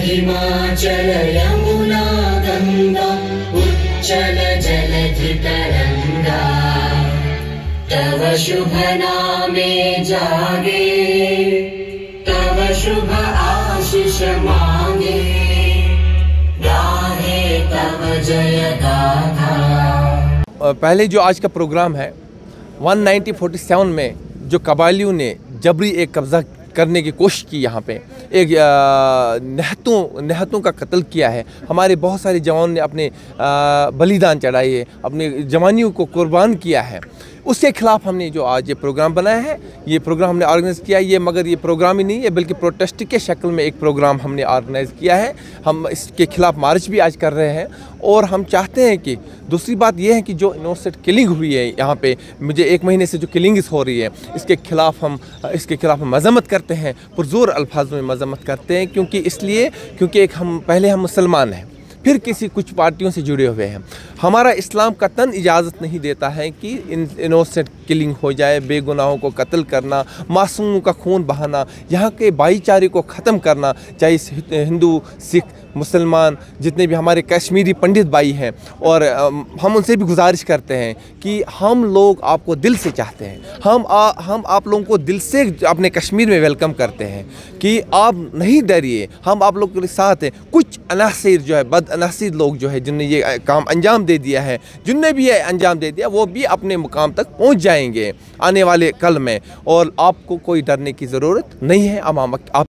हिमाचल यमुना गंगा उच्चल जलधि तरंगा, तव शुभ नामे जागे, तव शुभ आशीष मांगे, गाहे तव जय गाथा। पहले जो आज का प्रोग्राम है 1947 में जो कबालियों ने जबरी एक कब्ज़ा करने की कोशिश की, यहाँ पे एक निहत्तों का कत्ल किया है। हमारे बहुत सारे जवानों ने अपने बलिदान चढ़ाए है, अपने जवानियों को कुर्बान किया है। उसके ख़िलाफ़ हमने जो आज ये प्रोग्राम बनाया है, ये प्रोग्राम हमने ऑर्गेनाइज़ किया है। मगर ये प्रोग्राम ही नहीं है बल्कि प्रोटेस्ट के शक्ल में एक प्रोग्राम हमने ऑर्गेनाइज़ किया है। हम इसके ख़िलाफ़ मार्च भी आज कर रहे हैं और हम चाहते हैं कि दूसरी बात यह है कि जो इनोसेंट किलिंग हुई है यहाँ पे, मुझे 1 महीने से जो किलिंग्स हो रही है, इसके ख़िलाफ़ हम मज़म्मत करते हैं, पुरज़ोर अल्फाज में मज़म्मत करते हैं। क्योंकि पहले हम मुसलमान हैं, फिर कुछ पार्टियों से जुड़े हुए हैं। हमारा इस्लाम कतन इजाज़त नहीं देता है कि इनोसेंट किलिंग हो जाए, बेगुनाहों को कत्ल करना, मासूमों का खून बहाना, यहाँ के भाईचारे को ख़त्म करना, चाहे हिंदू, सिख, मुसलमान, जितने भी हमारे कश्मीरी पंडित भाई हैं। और हम उनसे भी गुजारिश करते हैं कि हम लोग आपको दिल से चाहते हैं, हम आप लोगों को दिल से अपने कश्मीर में वेलकम करते हैं कि आप नहीं डरिए, हम आप लोगों के साथ हैं। कुछ अनासिर जो है, बदअनासिर लोग जो है, जिनने ये काम अंजाम दे दिया है, जिनने भी ये अंजाम दे दिया, वो भी अपने मुकाम तक पहुंच जाएंगे आने वाले कल में। और आपको कोई डरने की ज़रूरत नहीं है। अब आप